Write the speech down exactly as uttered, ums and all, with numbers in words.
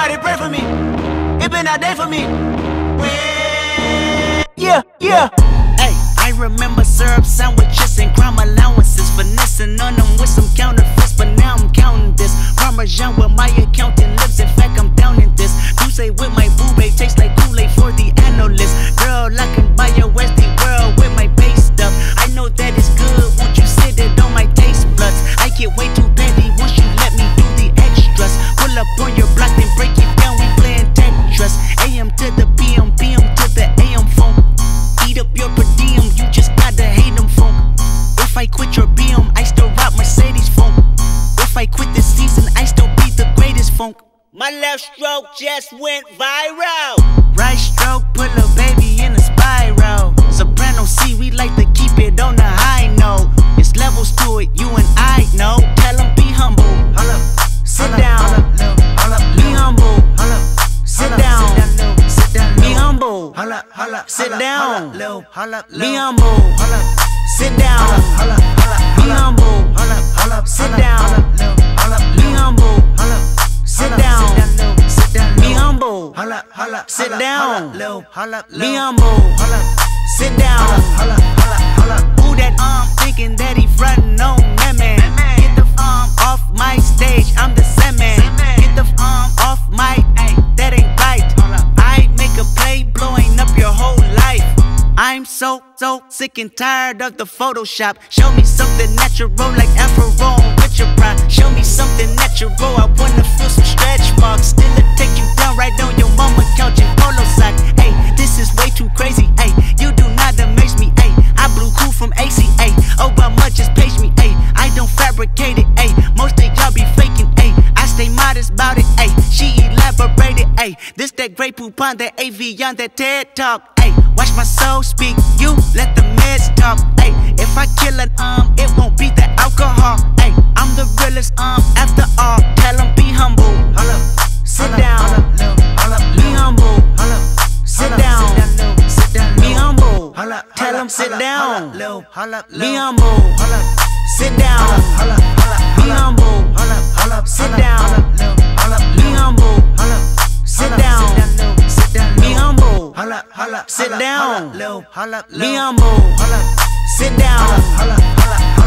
Everybody pray for me. It been a day for me. Yeah, yeah. Hey, I remember syrup sandwiches and crime allowances, finessing on them with some counterfeits, but now I'm counting this Parmesan where my accountant lives. In fact, I'm down in this. You say with my boo babe tastes like Kool-Aid for the analyst. Girl, I can buy your Westie world with my base stuff. I know that it's good. Won't you sit it on my taste buds? I get way too petty once you let me do the extras. Pull up on your block, then break it down. We playing Tetris. A M to the P M, P M to the A M phone. Eat up your per diem, you just gotta hate them phone. If I quit your B M, I still rock Mercedes phone. If I quit this season, I still be the greatest funk. My left stroke just went viral. Right stroke put a baby in a spiral. Soprano C, we like to keep it on the high note. It's levels to it, you and I know. Tell them be humble. Hold up, sit down. Be humble. Sit down. Be humble. Sit down. Be humble. Sit down. Be humble. Sit down. Be humble. Sit down. Be humble. Sit down. Be humble. Sit down. Who that um thinking that he frontin' on that man? Get the um off my stage, I'm the same man. Get the um off my, ay, that ain't right. I make a play blowing up your whole life. I'm so, so sick and tired of the Photoshop. Show me something natural like Afro with your pride. Show me something natural, I wanna feel some stretch marks. Still it take you down right on your mama couch in polo sock. Hey, this is way too crazy, hey. You do not amaze me, hey. I blew cool from A C A. Obama just page me, hey. I don't fabricate it, hey. Most of y'all be faking, hey. I stay modest about it, hey. She elaborated, hey. This that great Punt, that A V on that TED Talk, hey. Watch my soul speak, you let the meds talk, hey. If I kill it, um, it won't be the alcohol, hey. I'm the realest, um, after all. Tell them be humble. Sit down. Be humble. Sit down. Be humble. Tell them sit down. Be humble. Sit down. Be humble. Sit down. Be humble. Sit down. Be humble. Sit down. Be humble. Sit down.